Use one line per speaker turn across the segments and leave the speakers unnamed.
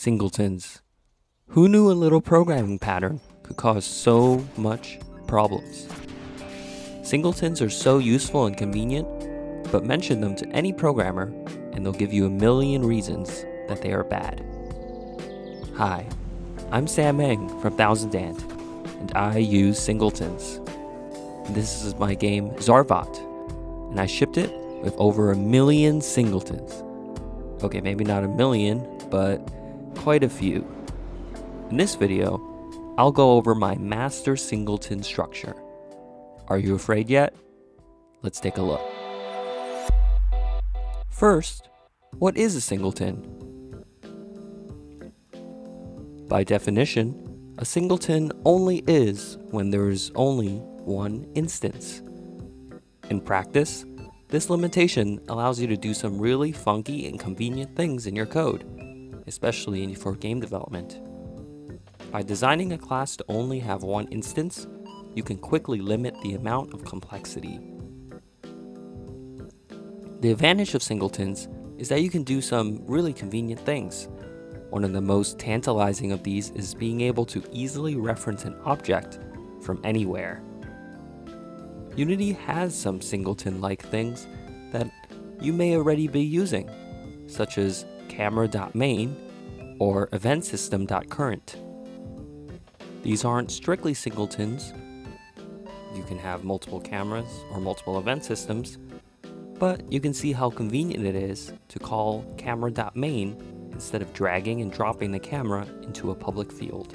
Singletons. Who knew a little programming pattern could cause so much problems? Singletons are so useful and convenient, but mention them to any programmer and they'll give you a million reasons that they are bad. Hi, I'm Sam Meng from Thousand Ant, and I use Singletons. This is my game Zarvot, and I shipped it with over 1 million Singletons. Okay, maybe not 1 million, but quite a few. In this video, I'll go over my Master Singleton structure. Are you afraid yet? Let's take a look. First, what is a singleton? By definition, a singleton only is when there is only one instance. In practice, this limitation allows you to do some really funky and convenient things in your code, especially for game development. By designing a class to only have one instance, you can quickly limit the amount of complexity. The advantage of singletons is that you can do some really convenient things. One of the most tantalizing of these is being able to easily reference an object from anywhere. Unity has some singleton-like things that you may already be using, such as camera.main or eventsystem.current. These aren't strictly singletons. You can have multiple cameras or multiple event systems, but you can see how convenient it is to call camera.main instead of dragging and dropping the camera into a public field.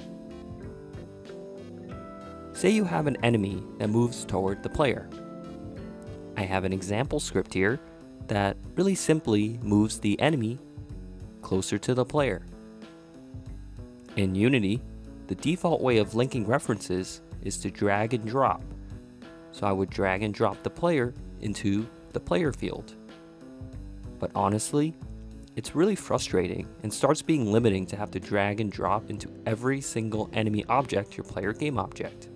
Say you have an enemy that moves toward the player. I have an example script here that really simply moves the enemy closer to the player. In Unity, the default way of linking references is to drag and drop. So I would drag and drop the player into the player field. But honestly, it's really frustrating and starts being limiting to have to drag and drop into every single enemy object your player game object.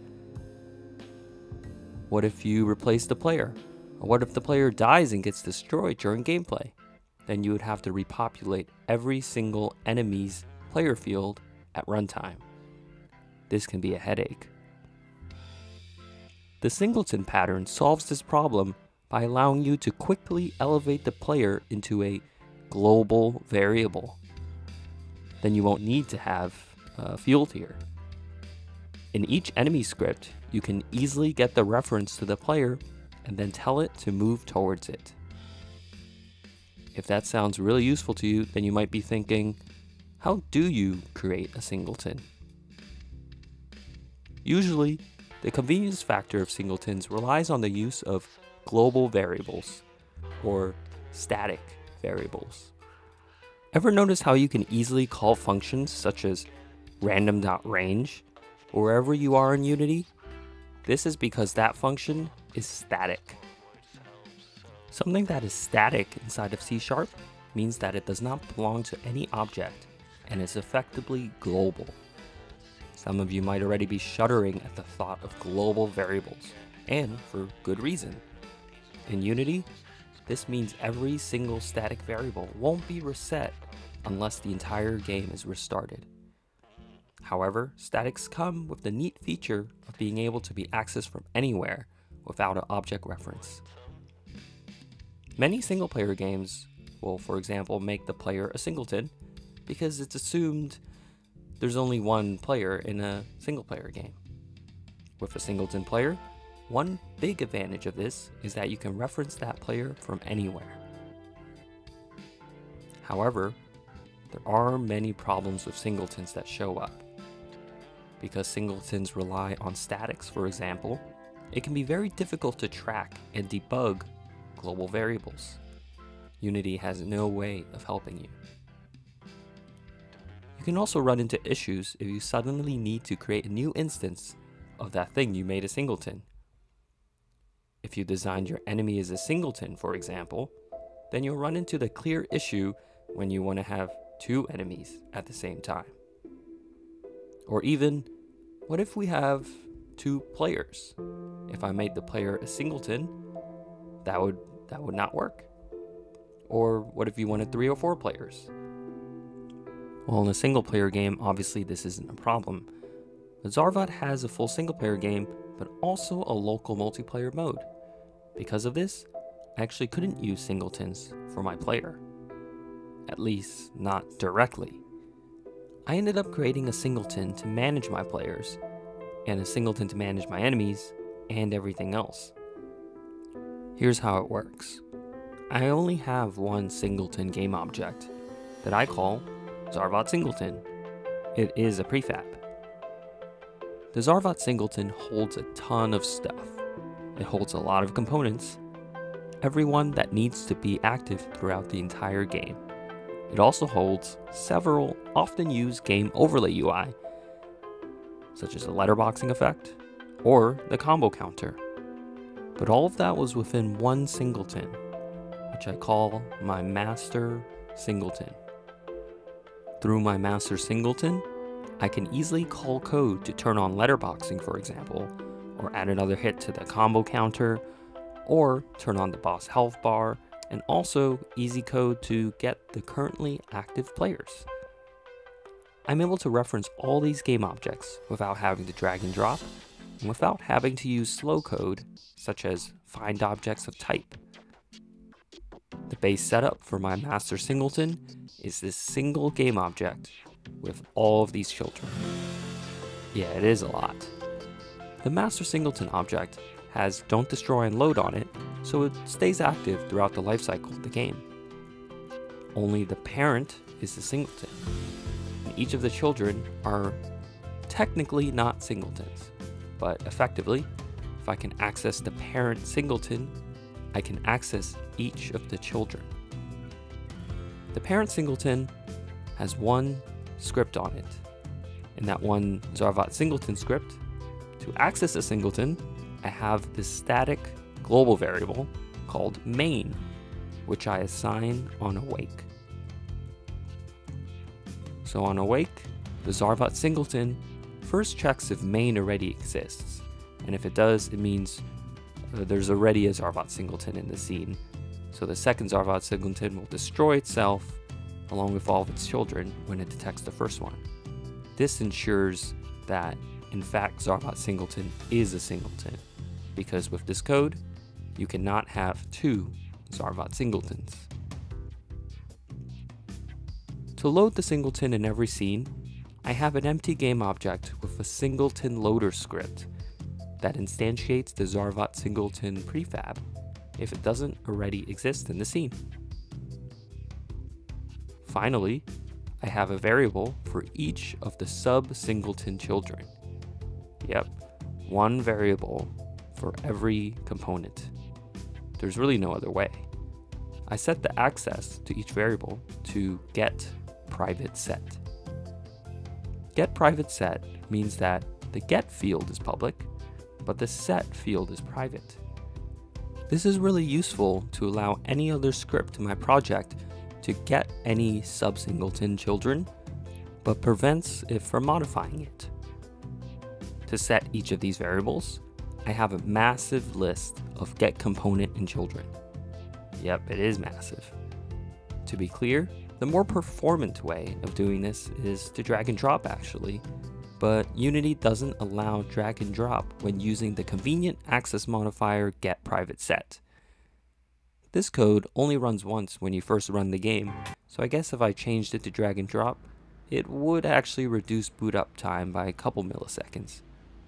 What if you replace the player? Or what if the player dies and gets destroyed during gameplay? Then you would have to repopulate every single enemy's player field at runtime. This can be a headache. The singleton pattern solves this problem by allowing you to quickly elevate the player into a global variable. Then you won't need to have a field here. In each enemy script, you can easily get the reference to the player and then tell it to move towards it. If that sounds really useful to you, then you might be thinking, how do you create a singleton? Usually, the convenience factor of singletons relies on the use of global variables, or static variables. Ever notice how you can easily call functions such as random.range wherever you are in Unity? This is because that function is static. Something that is static inside of C# means that it does not belong to any object and is effectively global. Some of you might already be shuddering at the thought of global variables, and for good reason. In Unity, this means every single static variable won't be reset unless the entire game is restarted. However, statics come with the neat feature of being able to be accessed from anywhere without an object reference. Many single-player games will, for example, make the player a singleton because it's assumed there's only one player in a single-player game. With a singleton player, one big advantage of this is that you can reference that player from anywhere. However, there are many problems with singletons that show up. Because singletons rely on statics, for example, it can be very difficult to track and debug global variables. Unity has no way of helping you. You can also run into issues if you suddenly need to create a new instance of that thing you made a singleton. If you designed your enemy as a singleton, for example, then you'll run into the clear issue when you want to have two enemies at the same time. Or even, what if we have two players? If I made the player a singleton, that would not work. Or what if you wanted 3 or 4 players? While in a single player game, obviously this isn't a problem. But Zarvot has a full single player game, but also a local multiplayer mode. Because of this, I actually couldn't use singletons for my player. At least, not directly. I ended up creating a singleton to manage my players, and a singleton to manage my enemies, and everything else. Here's how it works. I only have one singleton game object that I call Zarvot Singleton. It is a prefab. The Zarvot Singleton holds a ton of stuff. It holds a lot of components, everyone that needs to be active throughout the entire game. It also holds several often used game overlay UI, such as the letterboxing effect or the combo counter. But all of that was within one singleton, which I call my Master Singleton. Through my Master Singleton, I can easily call code to turn on letterboxing, for example, or add another hit to the combo counter, or turn on the boss health bar, and also easy code to get the currently active players. I'm able to reference all these game objects without having to drag and drop, and without having to use slow code, such as find objects of type. The base setup for my Master Singleton is this single game object with all of these children. Yeah, it is a lot. The Master Singleton object has don't destroy and load on it, so it stays active throughout the lifecycle of the game. Only the parent is the singleton, and each of the children are technically not singletons, but effectively, if I can access the parent singleton, I can access each of the children. The parent singleton has one script on it, and that one Zarvot Singleton script. To access a singleton, I have this static global variable called main, which I assign on awake. So on awake, the Zarvot Singleton first checks if main already exists, and if it does, it means there's already a Zarvot Singleton in the scene. So the second Zarvot Singleton will destroy itself along with all of its children when it detects the first one. This ensures that, in fact, Zarvot Singleton is a singleton, because with this code, you cannot have two Zarvot Singletons. To load the singleton in every scene, I have an empty game object with a singleton loader script that instantiates the Zarvot Singleton prefab if it doesn't already exist in the scene. Finally, I have a variable for each of the sub-singleton children. Yep, one variable for every component. There's really no other way. I set the access to each variable to get private set. Get private set means that the get field is public, but the set field is private. This is really useful to allow any other script in my project to get any sub-singleton children, but prevents it from modifying it. To set each of these variables, I have a massive list of get component and children. Yep, it is massive. To be clear, the more performant way of doing this is to drag and drop actually, but Unity doesn't allow drag and drop when using the convenient access modifier getPrivateSet. This code only runs once when you first run the game, so I guess if I changed it to drag and drop, it would actually reduce boot up time by a couple milliseconds.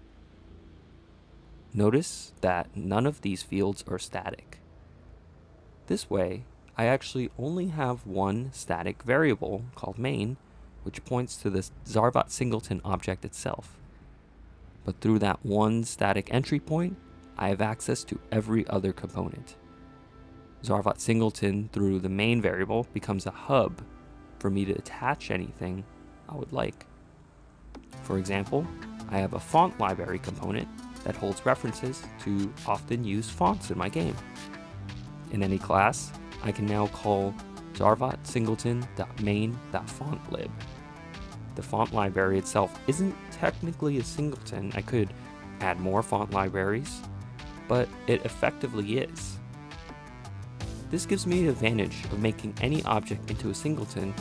Notice that none of these fields are static. This way, I actually only have one static variable called main, which points to the Zarvot Singleton object itself. But through that one static entry point, I have access to every other component. Zarvot Singleton through the main variable becomes a hub for me to attach anything I would like. For example, I have a font library component that holds references to often used fonts in my game. In any class, I can now call Zarvot Singleton.main.fontlib. The font library itself isn't technically a singleton. I could add more font libraries, but it effectively is. This gives me the advantage of making any object into a singleton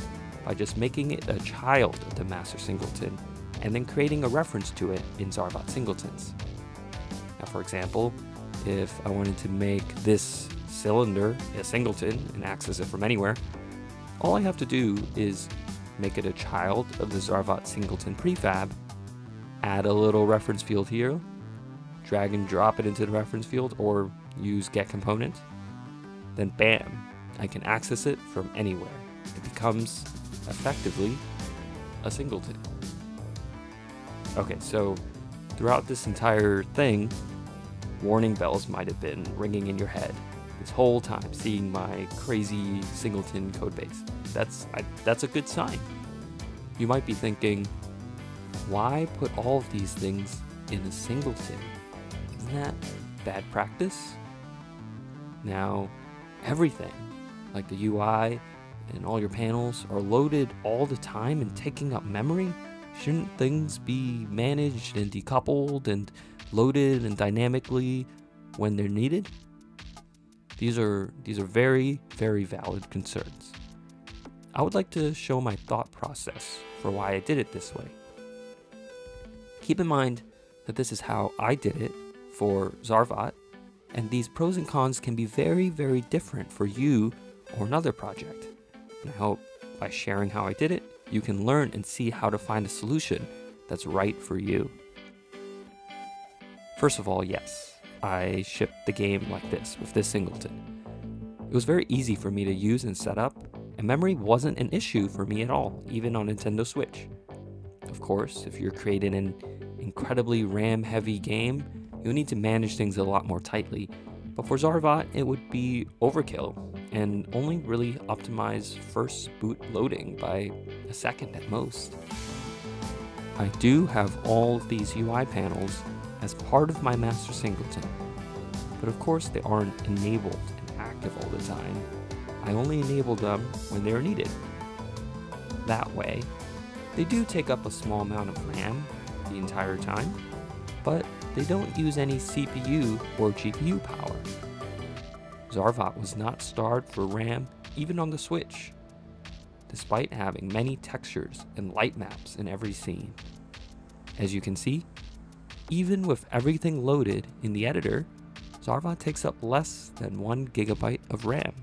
by just making it a child of the Master Singleton and then creating a reference to it in Zarvot Singletons. Now, for example, if I wanted to make this cylinder a singleton and access it from anywhere, all I have to do is make it a child of the Zarvot Singleton prefab, add a little reference field here, drag and drop it into the reference field, or use getComponent, then bam, I can access it from anywhere. It becomes effectively a singleton. Okay, so throughout this entire thing, warning bells might have been ringing in your head this whole time, seeing my crazy singleton codebase. That's a good sign. You might be thinking, why put all of these things in a singleton? Isn't that bad practice? Now, everything, like the UI and all your panels, are loaded all the time and taking up memory. Shouldn't things be managed and decoupled and loaded and dynamically when they're needed? These are very, very valid concerns. I would like to show my thought process for why I did it this way. Keep in mind that this is how I did it for Zarvot, and these pros and cons can be very, very different for you or another project. And I hope by sharing how I did it, you can learn and see how to find a solution that's right for you. First of all, yes, I shipped the game like this, with this singleton. It was very easy for me to use and set up, and memory wasn't an issue for me at all, even on Nintendo Switch. Of course, if you're creating an incredibly RAM-heavy game, you'll need to manage things a lot more tightly, but for Zarvot, it would be overkill, and only really optimize first boot loading by a second at most. I do have all of these UI panels as part of my Master Singleton, but of course they aren't enabled and active all the time. I only enable them when they're needed. That way, they do take up a small amount of RAM the entire time, but they don't use any CPU or GPU power. Zarvot was not starved for RAM even on the Switch, despite having many textures and light maps in every scene. As you can see, even with everything loaded in the editor, Zarvot takes up less than 1 GB of RAM.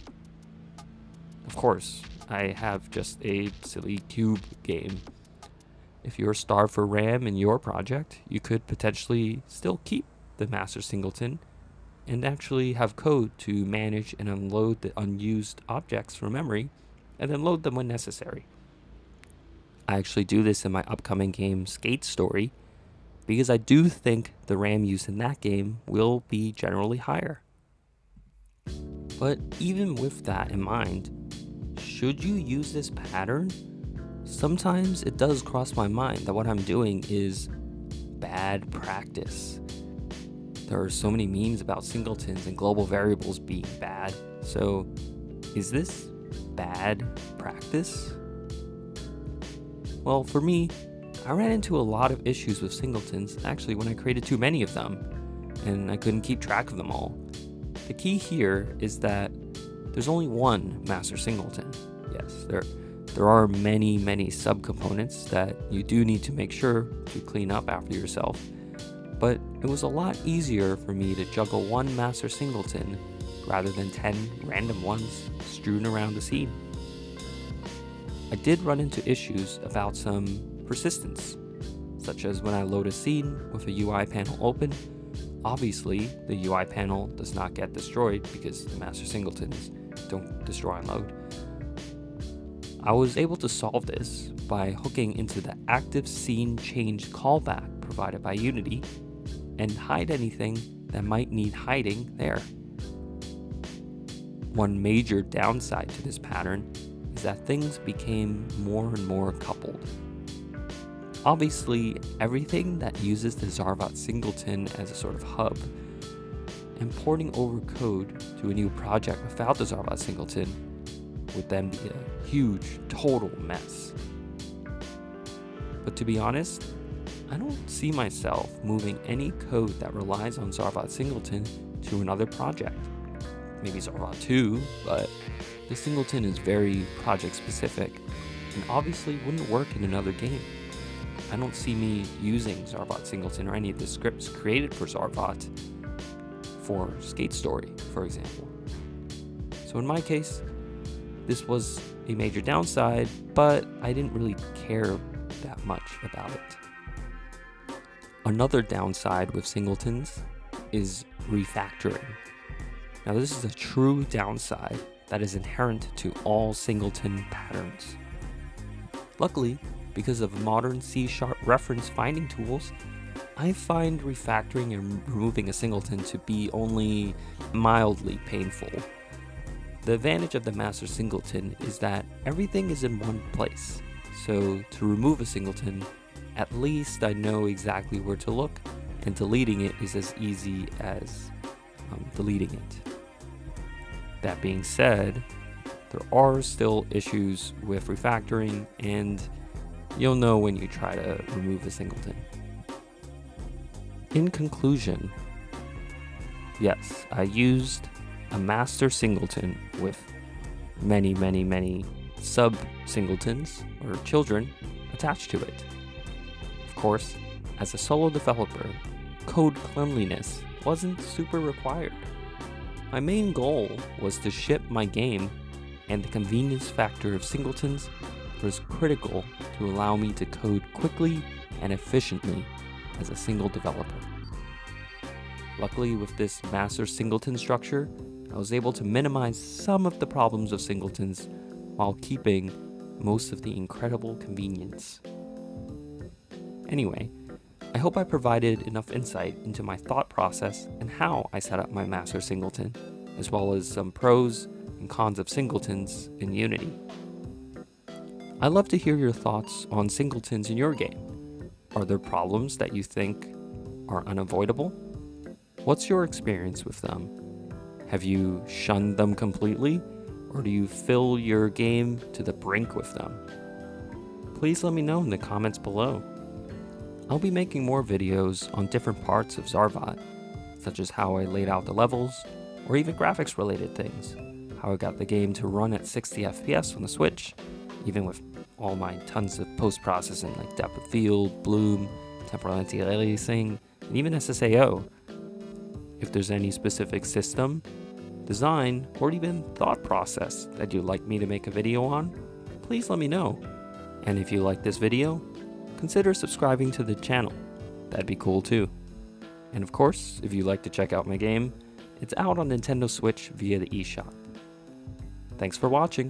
Of course, I have just a silly cube game. If you're starved for RAM in your project, you could potentially still keep the Master Singleton and actually have code to manage and unload the unused objects from memory and then load them when necessary. I actually do this in my upcoming game Skate Story because I do think the RAM use in that game will be generally higher. But even with that in mind, should you use this pattern? Sometimes it does cross my mind that what I'm doing is bad practice. There are so many memes about singletons and global variables being bad, so is this bad practice? Well, for me, I ran into a lot of issues with singletons actually when I created too many of them, and I couldn't keep track of them all. The key here is that there's only one Master Singleton. Yes, there are many subcomponents that you do need to make sure to clean up after yourself, but it was a lot easier for me to juggle one Master Singleton rather than 10 random ones strewn around the scene. I did run into issues about some persistence, such as when I load a scene with a UI panel open, obviously the UI panel does not get destroyed because the Master Singletons don't destroy and load. I was able to solve this by hooking into the active scene change callback provided by Unity and hide anything that might need hiding there. One major downside to this pattern is that things became more and more coupled. Obviously, everything that uses the Zarvot Singleton as a sort of hub, and porting over code to a new project without the Zarvot Singleton would then be a huge, total mess. But to be honest, I don't see myself moving any code that relies on Zarvot Singleton to another project. Maybe Zarvot 2, but the Singleton is very project specific, and obviously wouldn't work in another game. I don't see me using Zarvot Singleton or any of the scripts created for Zarvot for Skate Story, for example. So in my case, this was a major downside, but I didn't really care that much about it. Another downside with Singletons is refactoring. Now this is a true downside that is inherent to all Singleton patterns. Luckily, because of modern C# reference finding tools, I find refactoring and removing a singleton to be only mildly painful. The advantage of the Master Singleton is that everything is in one place, so to remove a singleton, at least I know exactly where to look, and deleting it is as easy as deleting it. That being said, there are still issues with refactoring, and you'll know when you try to remove a singleton. In conclusion, yes, I used a Master Singleton with many sub-singletons, or children, attached to it. Of course, as a solo developer, code cleanliness wasn't super required. My main goal was to ship my game, and the convenience factor of singletons was critical to allow me to code quickly and efficiently as a single developer. Luckily, with this Master Singleton structure, I was able to minimize some of the problems of singletons while keeping most of the incredible convenience. Anyway, I hope I provided enough insight into my thought process and how I set up my Master Singleton, as well as some pros and cons of singletons in Unity. I'd love to hear your thoughts on singletons in your game. Are there problems that you think are unavoidable? What's your experience with them? Have you shunned them completely, or do you fill your game to the brink with them? Please let me know in the comments below. I'll be making more videos on different parts of Zarvot, such as how I laid out the levels, or even graphics related things, how I got the game to run at 60 FPS on the Switch, even with all my tons of post-processing like depth of field, bloom, temporal anti-aliasing, and even SSAO. If there's any specific system, design, or even thought process that you'd like me to make a video on, please let me know. And if you like this video, consider subscribing to the channel. That'd be cool too. And of course, if you'd like to check out my game, it's out on Nintendo Switch via the eShop. Thanks for watching.